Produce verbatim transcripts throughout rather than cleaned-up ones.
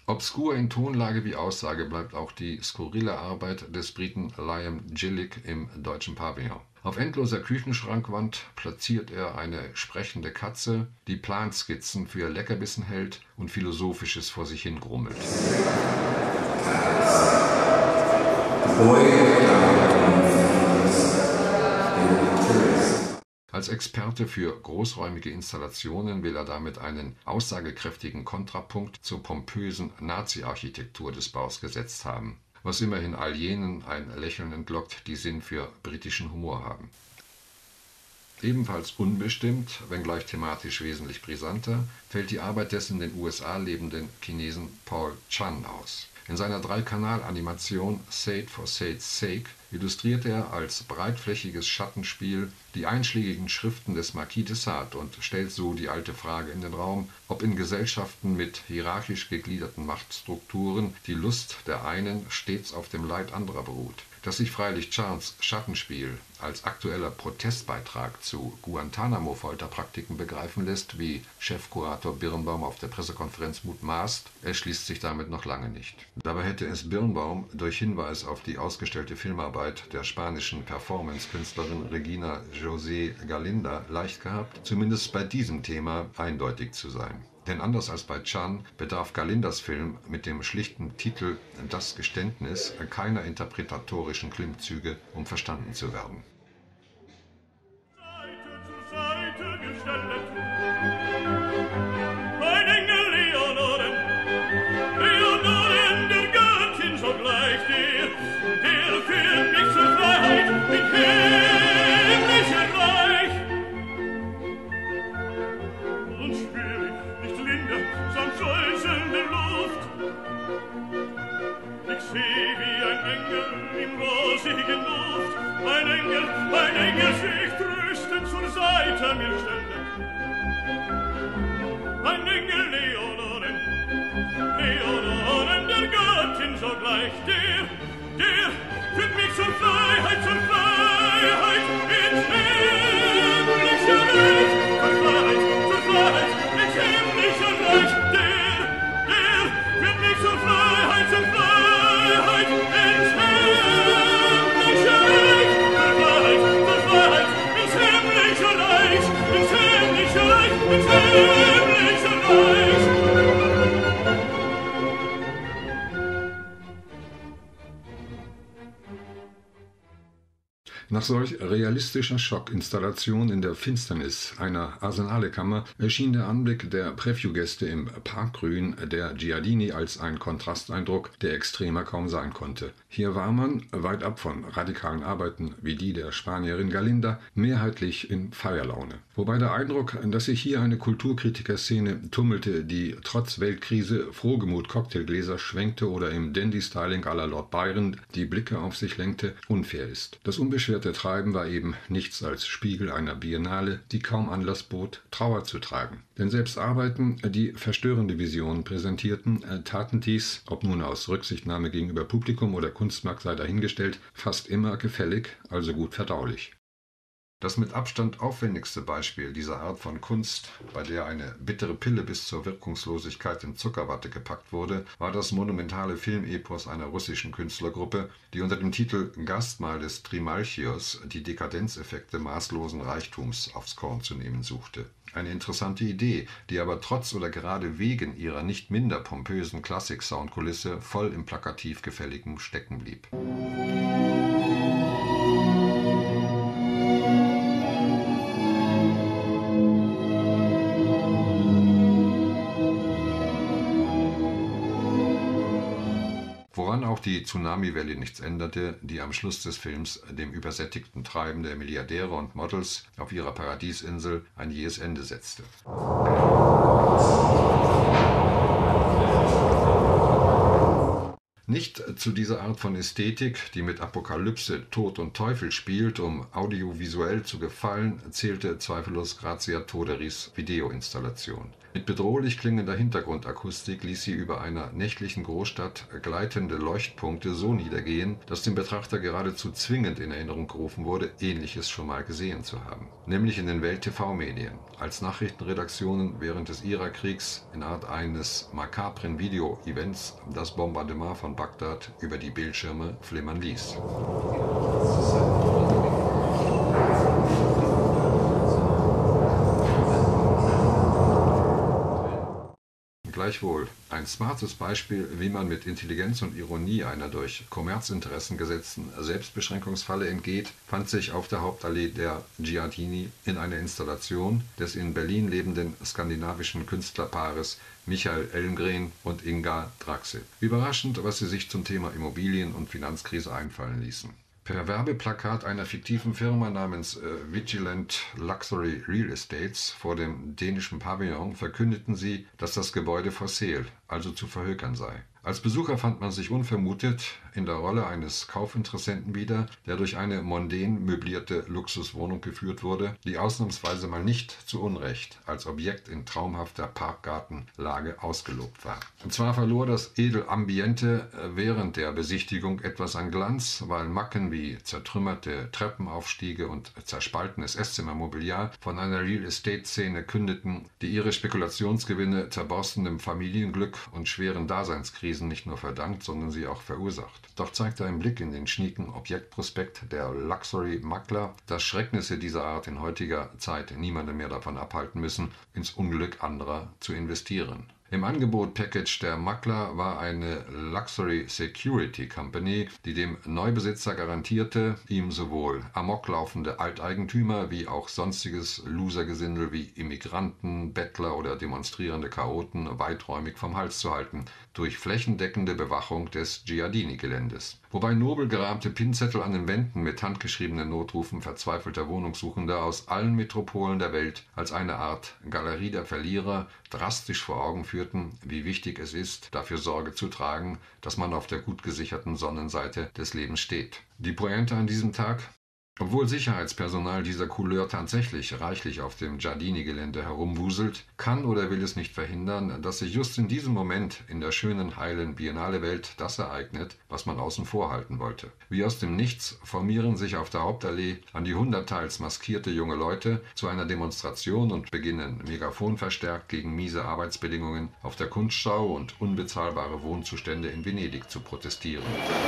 Obskur in Tonlage wie Aussage bleibt auch die skurrile Arbeit des Briten Liam Gillick im Deutschen Pavillon. Auf endloser Küchenschrankwand platziert er eine sprechende Katze, die Planskizzen für Leckerbissen hält und Philosophisches vor sich hin grummelt. Als Experte für großräumige Installationen will er damit einen aussagekräftigen Kontrapunkt zur pompösen Nazi-Architektur des Baus gesetzt haben, was immerhin all jenen ein Lächeln entlockt, die Sinn für britischen Humor haben. Ebenfalls unbestimmt, wenngleich thematisch wesentlich brisanter, fällt die Arbeit des in den U S A lebenden Chinesen Paul Chan aus. In seiner Drei-Kanal-Animation Sade for Sade's Sake illustriert er als breitflächiges Schattenspiel die einschlägigen Schriften des Marquis de Sade und stellt so die alte Frage in den Raum, ob in Gesellschaften mit hierarchisch gegliederten Machtstrukturen die Lust der einen stets auf dem Leid anderer beruht. Dass sich freilich Chans Schattenspiel als aktueller Protestbeitrag zu Guantanamo-Folterpraktiken begreifen lässt, wie Chefkurator Birnbaum auf der Pressekonferenz mutmaßt, erschließt sich damit noch lange nicht. Dabei hätte es Birnbaum durch Hinweis auf die ausgestellte Filmarbeit der spanischen Performance-Künstlerin Regina José Galinda leicht gehabt, zumindest bei diesem Thema eindeutig zu sein. Denn anders als bei Chan bedarf Galindas Film mit dem schlichten Titel »Das Geständnis« keiner interpretatorischen Klimmzüge, um verstanden zu werden. Ein Engel, ein Engel sich tröstend zur Seite mir ständet. Ein Engel Leonoren, Leonoren der Göttin sogleich, der, der führt mich zur Freiheit, zur Freiheit ins himmlische Reich, zur Freiheit, zur Freiheit ins himmlische Reich, der, der führt mich zur Freiheit, zur Freiheit ins himmlische Reich. Nach solch realistischer Schockinstallation in der Finsternis einer Arsenalekammer erschien der Anblick der Preview-Gäste im Parkgrün der Giardini als ein Kontrasteindruck, der extremer kaum sein konnte. Hier war man, weit ab von radikalen Arbeiten wie die der Spanierin Galinda, mehrheitlich in Feierlaune. Wobei der Eindruck, dass sich hier eine Kulturkritikerszene tummelte, die trotz Weltkrise frohgemut Cocktailgläser schwenkte oder im Dandy-Styling à la Lord Byron die Blicke auf sich lenkte, unfair ist. Das unbeschwerte Treiben war eben nichts als Spiegel einer Biennale, die kaum Anlass bot, Trauer zu tragen. Denn selbst Arbeiten, die verstörende Visionen präsentierten, taten dies, ob nun aus Rücksichtnahme gegenüber Publikum oder Kunstmarkt sei dahingestellt, fast immer gefällig, also gut verdaulich. Das mit Abstand aufwendigste Beispiel dieser Art von Kunst, bei der eine bittere Pille bis zur Wirkungslosigkeit in Zuckerwatte gepackt wurde, war das monumentale Filmepos einer russischen Künstlergruppe, die unter dem Titel Gastmahl des Trimalchios die Dekadenzeffekte maßlosen Reichtums aufs Korn zu nehmen suchte. Eine interessante Idee, die aber trotz oder gerade wegen ihrer nicht minder pompösen Klassik-Soundkulisse voll im plakativ Gefälligen stecken blieb. Woran auch die Tsunami-Welle nichts änderte, die am Schluss des Films dem übersättigten Treiben der Milliardäre und Models auf ihrer Paradiesinsel ein jähes Ende setzte. Nicht zu dieser Art von Ästhetik, die mit Apokalypse, Tod und Teufel spielt, um audiovisuell zu gefallen, zählte zweifellos Grazia Toderis Videoinstallation. Mit bedrohlich klingender Hintergrundakustik ließ sie über einer nächtlichen Großstadt gleitende Leuchtpunkte so niedergehen, dass dem Betrachter geradezu zwingend in Erinnerung gerufen wurde, Ähnliches schon mal gesehen zu haben. Nämlich in den Welt-T V-Medien, als Nachrichtenredaktionen während des Irakriegs in Art eines makabren Video-Events das Bombardement von Bagdad über die Bildschirme flimmern ließ. Gleichwohl, ein smartes Beispiel, wie man mit Intelligenz und Ironie einer durch Kommerzinteressen gesetzten Selbstbeschränkungsfalle entgeht, fand sich auf der Hauptallee der Giardini in einer Installation des in Berlin lebenden skandinavischen Künstlerpaares Michael Elmgren und Inga Draxl. Überraschend, was sie sich zum Thema Immobilien- und Finanzkrise einfallen ließen. Per Werbeplakat einer fiktiven Firma namens äh, Vigilant Luxury Real Estates vor dem dänischen Pavillon verkündeten sie, dass das Gebäude for sale, also zu verhökern sei. Als Besucher fand man sich unvermutet in der Rolle eines Kaufinteressenten wieder, der durch eine mondän möblierte Luxuswohnung geführt wurde, die ausnahmsweise mal nicht zu Unrecht als Objekt in traumhafter Parkgartenlage ausgelobt war. Und zwar verlor das Edelambiente während der Besichtigung etwas an Glanz, weil Macken wie zertrümmerte Treppenaufstiege und zerspaltenes Esszimmermobiliar von einer Real-Estate-Szene kündeten, die ihre Spekulationsgewinne zerborstenem Familienglück und schweren Daseinskrisen nicht nur verdankt, sondern sie auch verursacht. Doch zeigte ein Blick in den schnieken Objektprospekt der Luxury-Makler, dass Schrecknisse dieser Art in heutiger Zeit niemanden mehr davon abhalten müssen, ins Unglück anderer zu investieren. Im Angebot-Package der Makler war eine Luxury Security Company, die dem Neubesitzer garantierte, ihm sowohl amoklaufende Alteigentümer wie auch sonstiges Losergesindel wie Immigranten, Bettler oder demonstrierende Chaoten weiträumig vom Hals zu halten, durch flächendeckende Bewachung des Giardini-Geländes. Wobei nobel gerahmte Pinzettel an den Wänden mit handgeschriebenen Notrufen verzweifelter Wohnungssuchender aus allen Metropolen der Welt als eine Art Galerie der Verlierer drastisch vor Augen führten, wie wichtig es ist, dafür Sorge zu tragen, dass man auf der gut gesicherten Sonnenseite des Lebens steht. Die Pointe an diesem Tag? Obwohl Sicherheitspersonal dieser Couleur tatsächlich reichlich auf dem Giardini-Gelände herumwuselt, kann oder will es nicht verhindern, dass sich just in diesem Moment in der schönen, heilen Biennale-Welt das ereignet, was man außen vor halten wollte. Wie aus dem Nichts formieren sich auf der Hauptallee an die hundertteils maskierte junge Leute zu einer Demonstration und beginnen megaphonverstärkt gegen miese Arbeitsbedingungen auf der Kunstschau und unbezahlbare Wohnzustände in Venedig zu protestieren.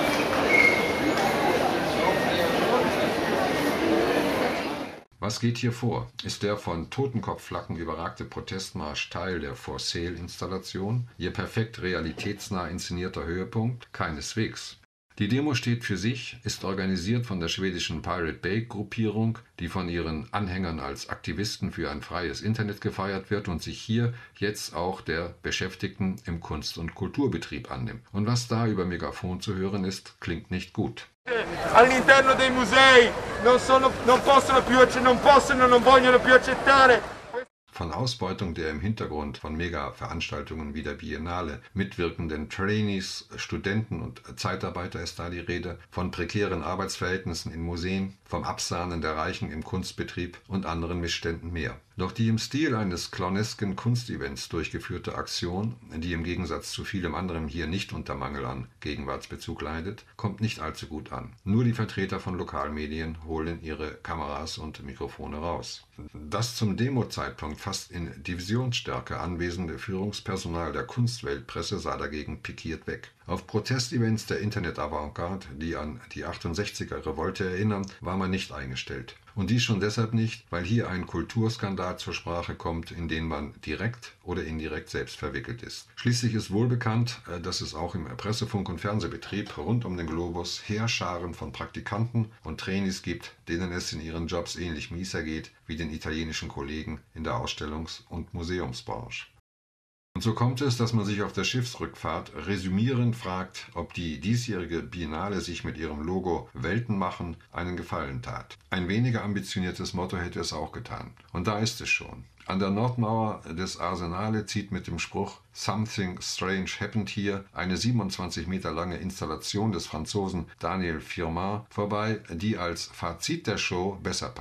Was geht hier vor? Ist der von Totenkopfflaggen überragte Protestmarsch Teil der For-Sale-Installation? Ihr perfekt realitätsnah inszenierter Höhepunkt? Keineswegs. Die Demo steht für sich, ist organisiert von der schwedischen Pirate Bay-Gruppierung, die von ihren Anhängern als Aktivisten für ein freies Internet gefeiert wird und sich hier jetzt auch der Beschäftigten im Kunst- und Kulturbetrieb annimmt. Und was da über Megafon zu hören ist, klingt nicht gut. All'interno dei musei non sono, non possono più, non possono, non vogliono più accettare. Von Ausbeutung der im Hintergrund von Mega-Veranstaltungen wie der Biennale mitwirkenden Trainees, Studenten und Zeitarbeiter ist da die Rede, von prekären Arbeitsverhältnissen in Museen, vom Absahnen der Reichen im Kunstbetrieb und anderen Missständen mehr. Doch die im Stil eines clownesken Kunstevents durchgeführte Aktion, die im Gegensatz zu vielem anderem hier nicht unter Mangel an Gegenwartsbezug leidet, kommt nicht allzu gut an. Nur die Vertreter von Lokalmedien holen ihre Kameras und Mikrofone raus. Das zum Demo-Zeitpunkt fast in Divisionsstärke anwesende Führungspersonal der Kunstweltpresse sah dagegen pikiert weg. Auf Protestevents der Internet-Avantgarde, die an die achtundsechziger-Revolte erinnern, war man nicht eingestellt. Und dies schon deshalb nicht, weil hier ein Kulturskandal zur Sprache kommt, in den man direkt oder indirekt selbst verwickelt ist. Schließlich ist wohl bekannt, dass es auch im Pressefunk- und Fernsehbetrieb rund um den Globus Heerscharen von Praktikanten und Trainees gibt, denen es in ihren Jobs ähnlich mies ergeht wie den italienischen Kollegen in der Ausstellungs- und Museumsbranche. Und so kommt es, dass man sich auf der Schiffsrückfahrt resümierend fragt, ob die diesjährige Biennale sich mit ihrem Logo Welten machen einen Gefallen tat. Ein weniger ambitioniertes Motto hätte es auch getan. Und da ist es schon. An der Nordmauer des Arsenale zieht mit dem Spruch Something Strange Happened Here eine siebenundzwanzig Meter lange Installation des Franzosen Daniel Firmin vorbei, die als Fazit der Show besser passt.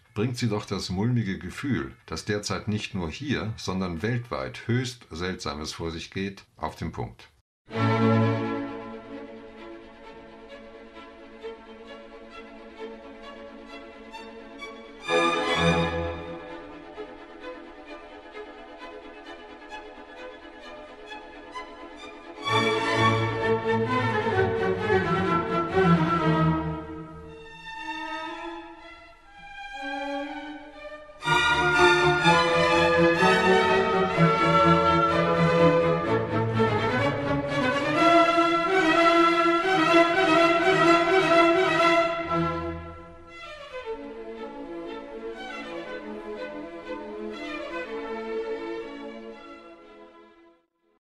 bringt sie doch das mulmige Gefühl, dass derzeit nicht nur hier, sondern weltweit höchst Seltsames vor sich geht, auf den Punkt.